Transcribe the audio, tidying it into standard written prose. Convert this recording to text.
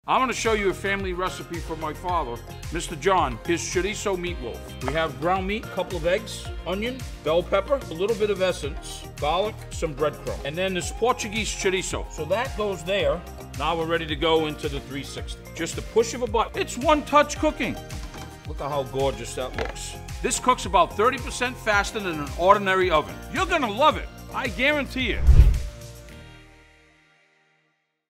I'm gonna show you a family recipe from my father, Mr. John, his chorizo meatloaf. We have ground meat, a couple of eggs, onion, bell pepper, a little bit of essence, garlic, some breadcrumb, and then this Portuguese chorizo. So that goes there. Now we're ready to go into the 360. Just a push of a button. It's one-touch cooking. Look at how gorgeous that looks. This cooks about 30% faster than an ordinary oven. You're gonna love it, I guarantee it.